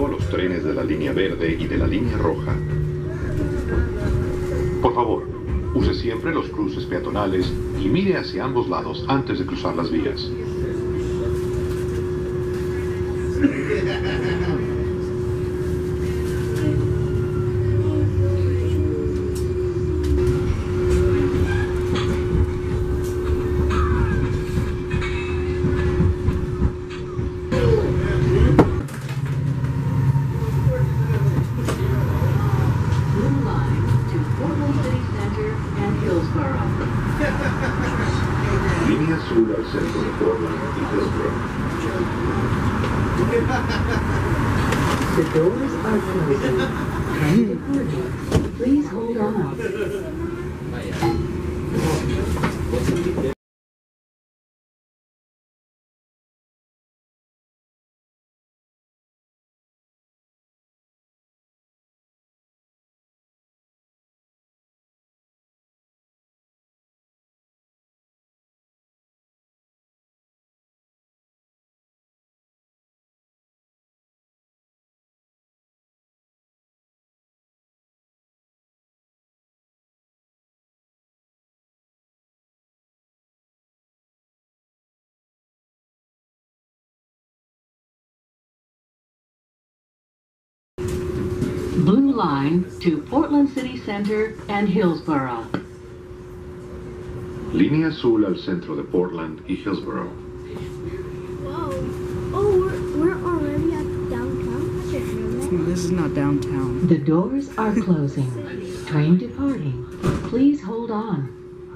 respeto a los trenes de la línea verde y de la línea roja. Por favor, use siempre los cruces peatonales y mire hacia ambos lados antes de cruzar las vías. Línea azul al centro de Portland y Hillsborough. The doors are closing. Train departing. Please hold on. Blue line to Portland City Center and Hillsborough. Línea azul al centro de Portland y Hillsborough. Whoa. Oh, we're already at downtown? I didn't know that. This is not downtown. The doors are closing. Train departing. Please hold on.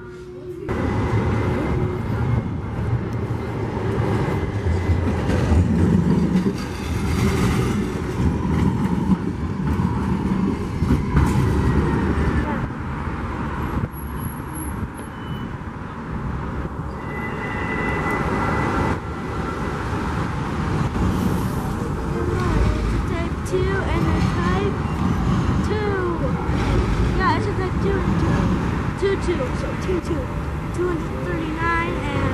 So 239 and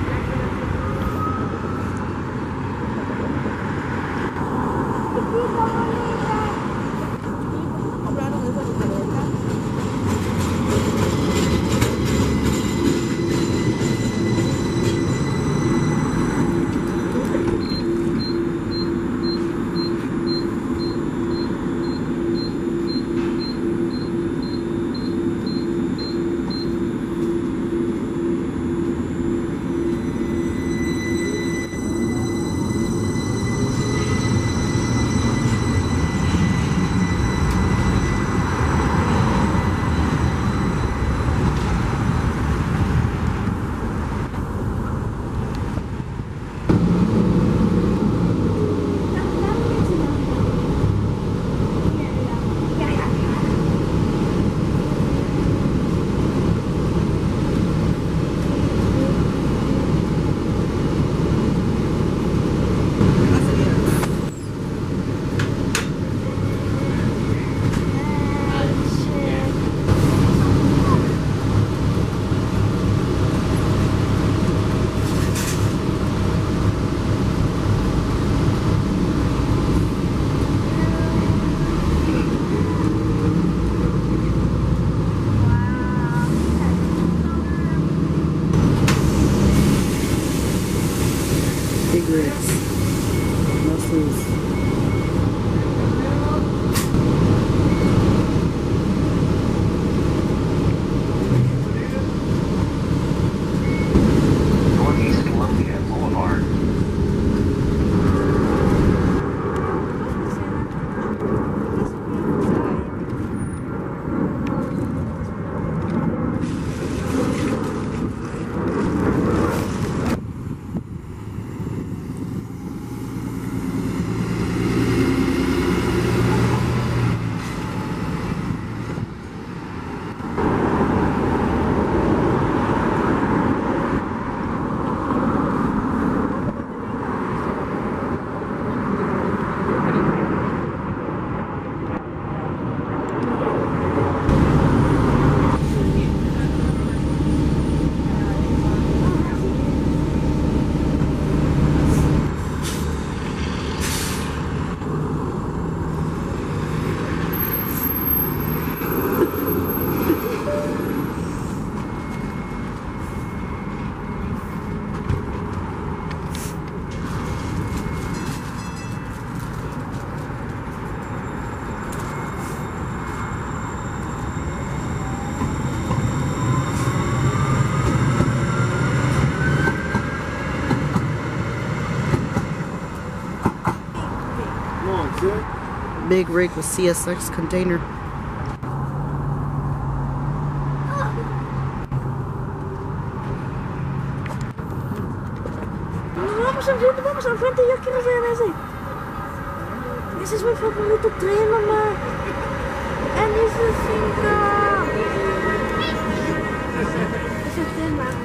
Big rig with CSX container. Vamos al frente, yo quiero ver ese. Ese es mi favorito tren, mamá. En ese 5. Ese tren, mamá.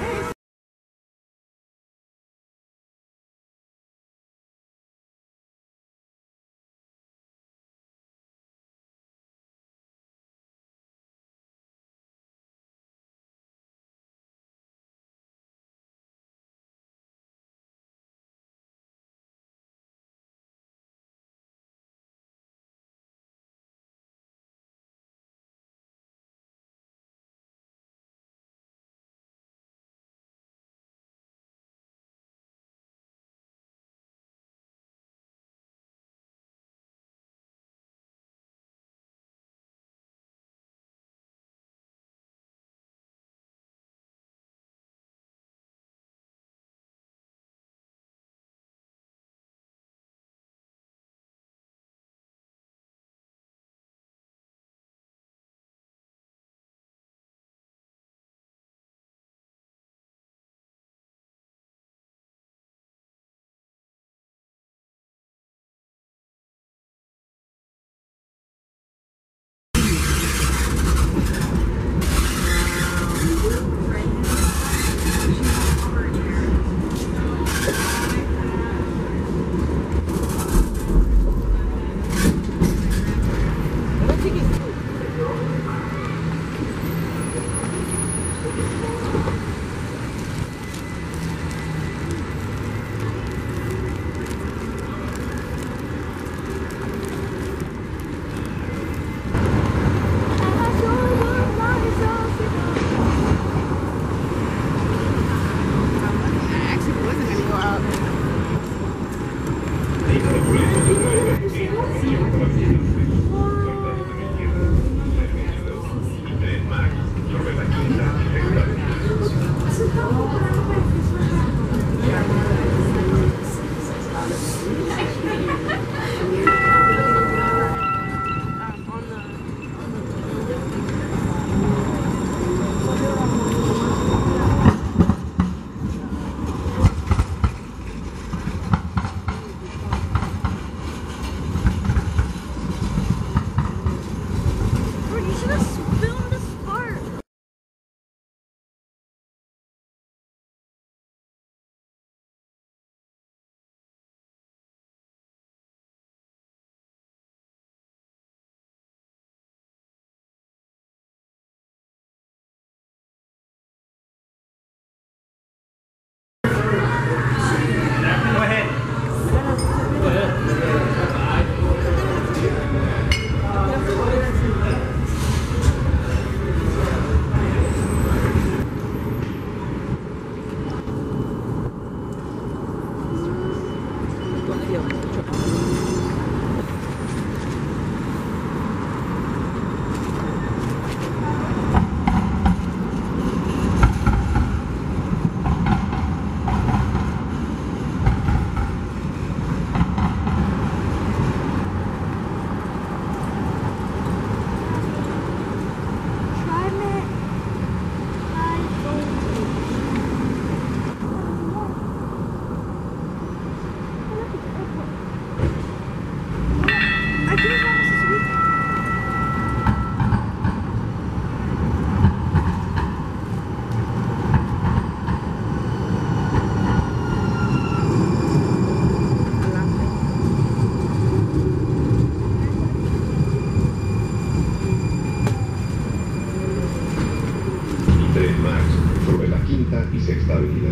y Sexta Avenida.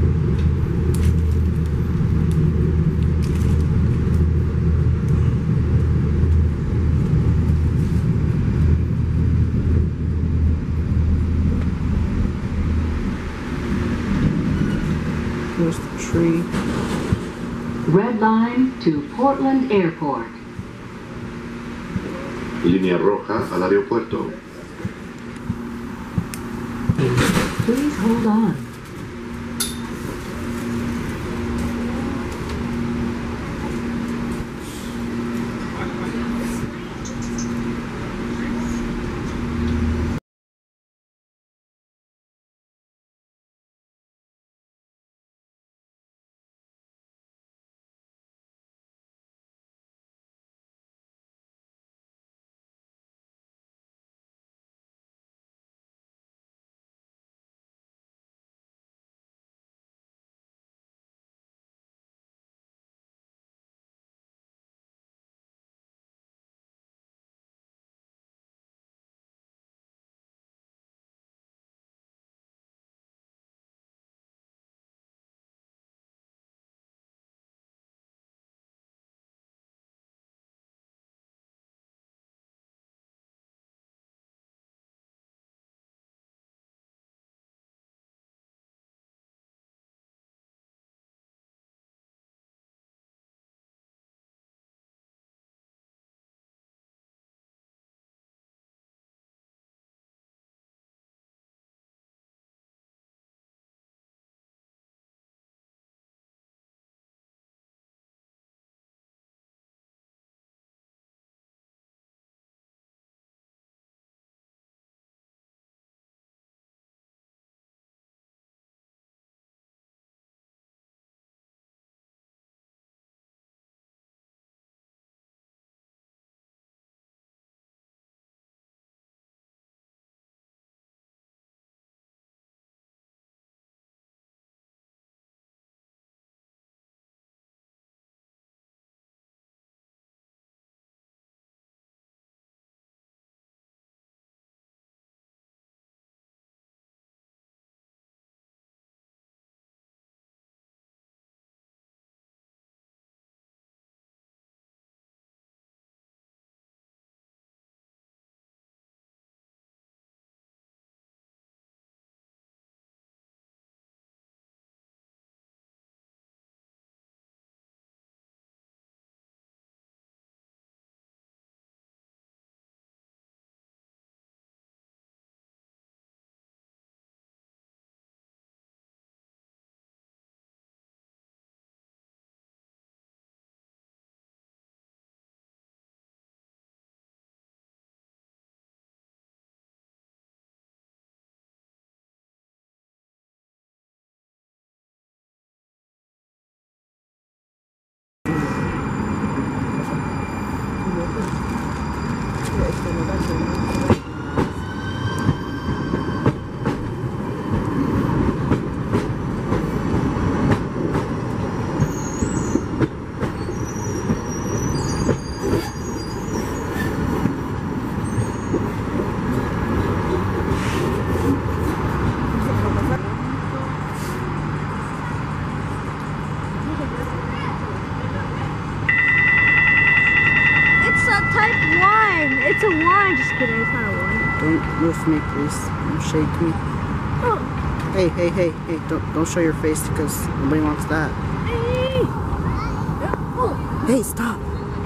Here's the tree. Red line to Portland Airport. Línea roja al aeropuerto. Please hold on. one. It's a one. Just kidding. It's not a one. Don't lift me, please. Don't shake me. Oh. Hey! Don't show your face because nobody wants that. Hey. Oh. Hey, stop!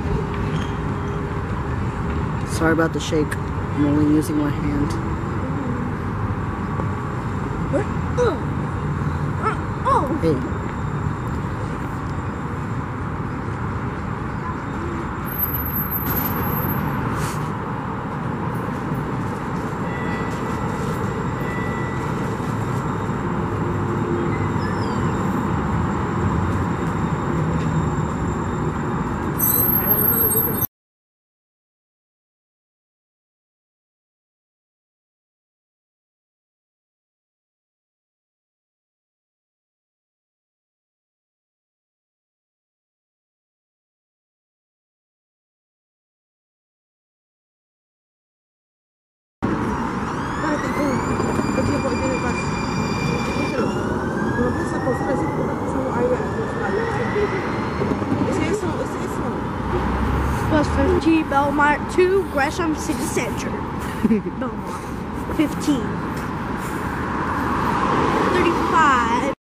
Sorry about the shake. I'm only using one hand. Oh. Hey. Bus 15, Belmont 2, Gresham City Center. Belmont 15.